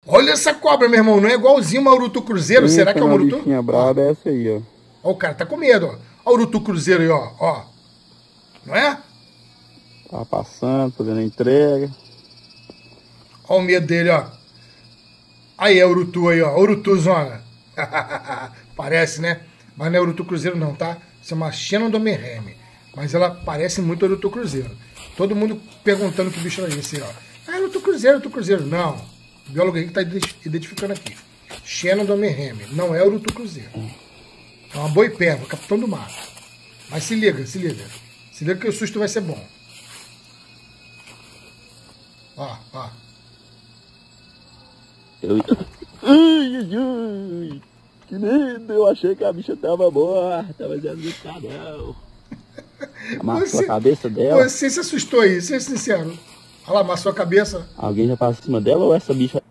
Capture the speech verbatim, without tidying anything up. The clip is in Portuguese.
Olha essa cobra, meu irmão. Não é igualzinho uma urutu cruzeiro? Sim, Será que é uma urutu? bichinha braba é essa aí, ó. Ó, o cara tá com medo, ó. Ó o urutu cruzeiro aí, ó. Ó. Não é? Tá passando, fazendo a entrega. Ó o medo dele, ó. Aí é urutu aí, ó. Urutu zona. Parece, né? Mas não é urutu cruzeiro não, tá? Isso é uma Shannon Domerham. Mas ela parece muito urutu cruzeiro. Todo mundo perguntando que bicho era esse, ó. Ah, urutu cruzeiro, urutu cruzeiro. Não. O biólogo aí que tá identificando aqui. Shannon Domerham. Não é urutu cruzeiro. É uma boiperva, capitão do mato. Mas se liga, se liga. Se liga que o susto vai ser bom. Ó, ó. Eu... Ai, ai, ai. Que lindo, eu achei que a bicha tava morta, mas ela não tá não. Amassou a cabeça dela. Você se assustou aí, seja sincero. Olha lá, amassou a cabeça. Alguém já passou em cima dela ou essa bicha